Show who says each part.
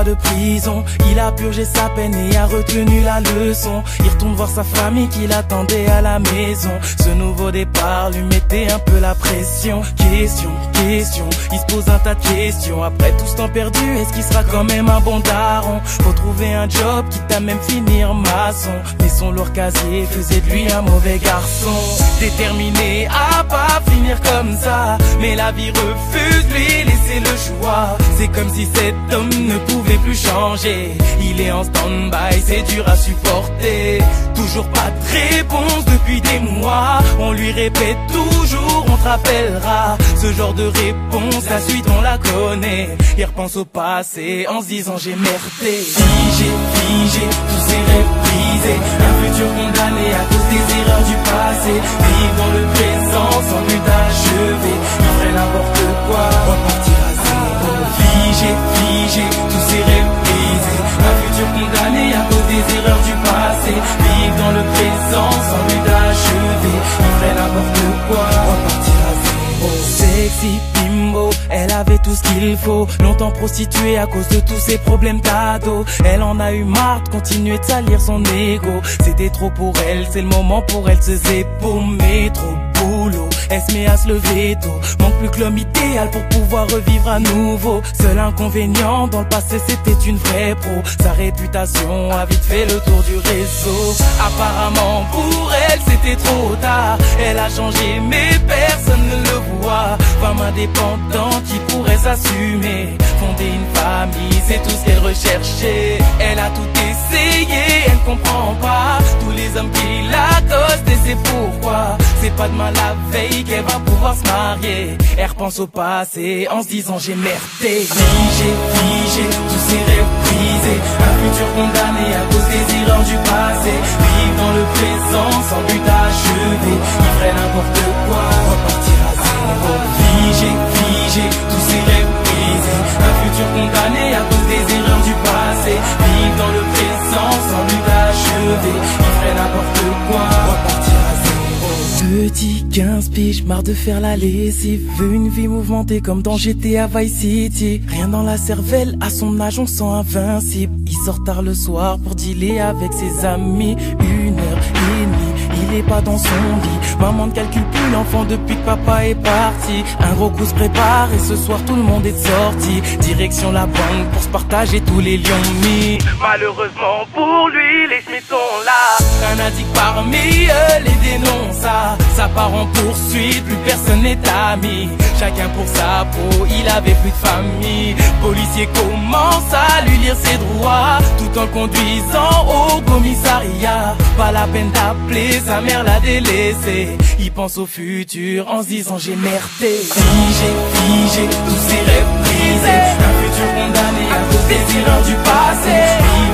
Speaker 1: mois de prison, il a purgé sa peine et a retenu la leçon. Il retourne voir sa famille qui l'attendait à la maison. Ce nouveau départ lui mettait un peu la pression. Question, il se pose un tas de questions. Après tout ce temps perdu, est-ce qu'il sera quand même un bon daron? Faut trouver un job qui t'a même finir maçon. Mais son lourd casier faisait de lui un mauvais garçon. Déterminé à pas finir comme ça, mais la vie refuse lui laisser le choix. C'est comme si cet homme ne pouvait plus changer. Il est en stand-by, c'est dur à supporter. Toujours pas de réponse depuis des mois. On lui répète toujours, on te rappellera. Ce genre de réponse, la suite on la connaît. Il repense au passé en se disant j'ai merdé. Figé, tous ses rêves brisés. Un futur condamné à cause des erreurs du passé. Vivre dans le présent sans but achevé. Il ferait n'importe quoi, repartir à zéro. Figé, tous ses rêves brisés. Un futur condamné à cause des erreurs du passé. Vivre dans le présent sans but achevé. Il ferait n'importe quoi, repartir à zéro. Sexy bimbo, elle avait tout ce qu'il faut. Longtemps prostituée à cause de tous ses problèmes d'ado. Elle en a eu marre de continuer de salir son ego. C'était trop pour elle, c'est le moment pour elle de se zépaumer. Trop boulot, elle se met à se lever tôt. Manque plus que l'homme idéal pour pouvoir revivre à nouveau. Seul inconvénient, dans le passé c'était une vraie pro. Sa réputation a vite fait le tour du réseau. Apparemment pour elle c'était trop tard. Elle a changé mais personne ne le voit. Femme indépendante qui pourrait s'assumer. Fonder une famille, c'est tout ce qu'elle recherchait. Elle a tout essayé, elle ne comprend pas tous les hommes qui l'accostent et c'est pourquoi. C'est pas demain la veille qu'elle va pouvoir se marier. Elle repense au passé en se disant j'ai merdé. Figé, tous ses rêves brisés. Un futur condamné à cause des erreurs du passé. Vivre dans le présent sans but achevé. Il ferait n'importe quoi, repartir à zéro. Figé, tous ses rêves brisés. Un futur condamné à cause des erreurs du passé. Vivre dans le présent sans but achevé. Il ferait n'importe quoi, repartir à zéro. Petit 15 piges, marre de faire la lessive. Veut une vie mouvementée comme dans GTA Vice City. Rien dans la cervelle, à son âge on sent invincible. Il sort tard le soir pour dealer avec ses amis. 1h30, il est pas dans son lit. Maman ne calcule plus l'enfant depuis que papa est parti. Un gros coup se prépare et ce soir tout le monde est sorti. Direction la banque pour se partager tous les lions mis. Malheureusement pour lui, les Smiths sont là. Un addict parmi eux les dénonce. Ça part en poursuite, plus personne n'est ami. Chacun pour sa peau, il avait plus de famille. Policier commence à lui lire ses droits, tout en le conduisant au commissariat. Pas la peine d'appeler, sa mère l'a délaissé. Il pense au futur en se disant j'ai merdé. Figé, tous ses rêves brisés. Un futur condamné à cause des erreurs du passé.